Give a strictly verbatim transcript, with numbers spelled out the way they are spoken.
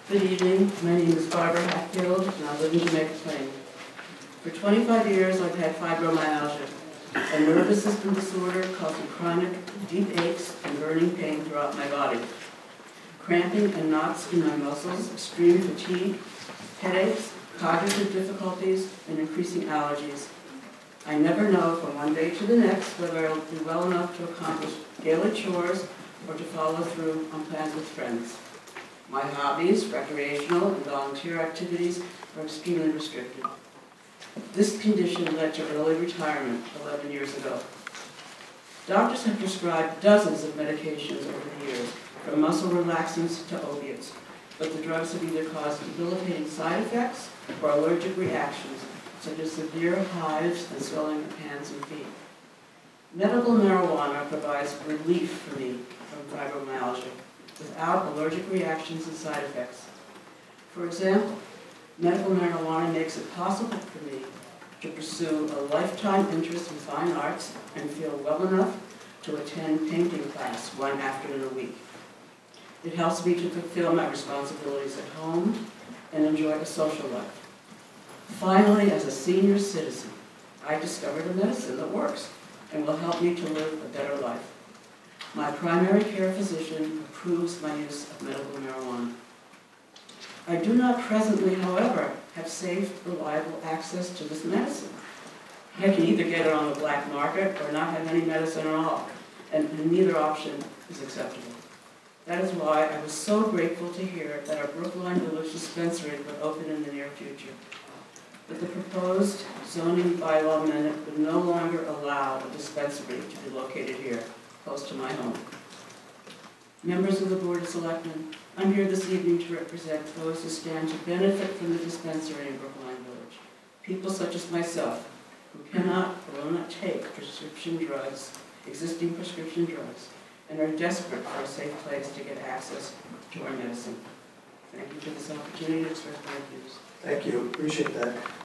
Good evening. My name is Barbara Hatfield, and I live in Jamaica Plain. For twenty-five years, I've had fibromyalgia, a nervous system disorder causing chronic, deep aches and burning pain throughout my body. Cramping and knots in my muscles, extreme fatigue, headaches, cognitive difficulties, and increasing allergies. I never know from one day to the next whether I'll be well enough to accomplish daily chores or to follow through on plans with friends. My hobbies, recreational and volunteer activities are extremely restricted. This condition led to early retirement eleven years ago. Doctors have prescribed dozens of medications over the years, from muscle relaxants to opiates, but the drugs have either caused debilitating side effects or allergic reactions, such as severe hives and swelling of hands and feet. Medical marijuana provides relief for me from fibromyalgia without allergic reactions and side effects. For example, medical marijuana makes it possible for me to pursue a lifetime interest in fine arts and feel well enough to attend painting class one afternoon a week. It helps me to fulfill my responsibilities at home and enjoy a social life. Finally, as a senior citizen, I discovered a medicine that works and will help me to live a better life. My primary care physician approves my use of medical marijuana. I do not presently, however, have safe, reliable access to this medicine. I can either get it on the black market or not have any medicine at all, and neither option is acceptable. That is why I was so grateful to hear that our Brookline Village dispensary would open in the near future. But the proposed zoning bylaw amendment would no longer allow a dispensary to be located here, close to my home. Members of the Board of Selectmen, I'm here this evening to represent those who stand to benefit from the dispensary in Brookline Village. People such as myself, who cannot or will not take prescription drugs, existing prescription drugs, and are desperate for a safe place to get access to our medicine. Thank you for this opportunity to express my views. Thank you. Appreciate that.